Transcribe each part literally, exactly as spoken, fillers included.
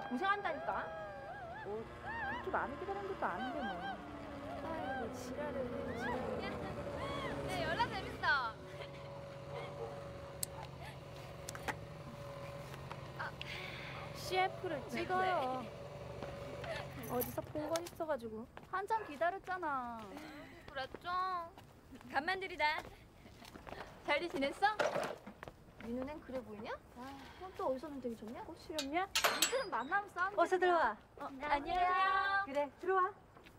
고생한다니까. 뭐 그렇게 많이 기다린 것도 아닌데 뭐. 아이고 지랄을 지랄을. 야, 연락 재밌어. 씨에프를 찍어요. 어디서 본 건 있어가지고 한참 기다렸잖아. 그랬죠. 간만 들이다. 잘들 지냈어? 네 눈엔 그래 보이냐? 아, 그럼 또 어디서 눈 되게 좋냐? 꽃 시렵냐? 니들은 만나면 싸움. 어서 들어와. 어, 안녕하세요. 그래 들어와.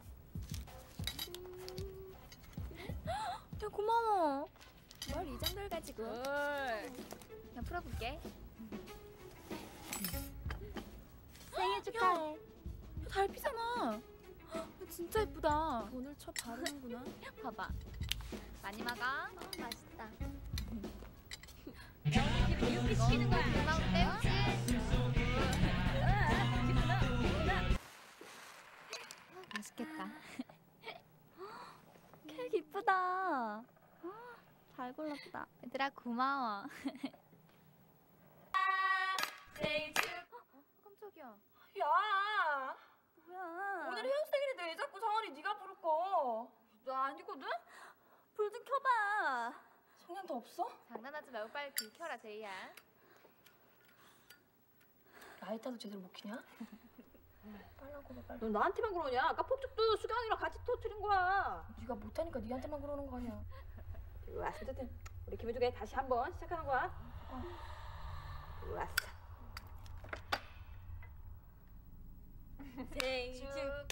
야, 고마워. 뭘 이 정도를 가지고? 그냥 풀어볼게. 생일 축하해. 야, 달피잖아. 진짜 예쁘다. 돈을 쳐 바르는구나. 봐봐. 많이 먹어. 어, 맛있다. 이렇게 시키는 거야. 고마울 때우지. 맛있겠다. 케이크 이쁘다. 아, 잘 골랐다. 얘들아, 고마워. 생일 축. 어, 깜짝이야. 야, 뭐야? 오늘 헤어스타일인데 왜 자꾸 상아리 네가 부를 거? 나 아니거든? 불 좀 켜봐. 성냥 더 없어? 장난하지 말고 빨리 불 켜라, 제이야. 라이터도 제대로 못 켜냐? 빨라고 봐, 빨리. 너 나한테만 그러냐? 아까 폭죽도 수경이랑 같이 터뜨린 거야. 네가 못하니까 네한테만 그러는 거 아니야? 이리 왔어. 어쨌든 우리 김우중에 다시 한번 시작하는 거야. 어. 이리 왔어. 생일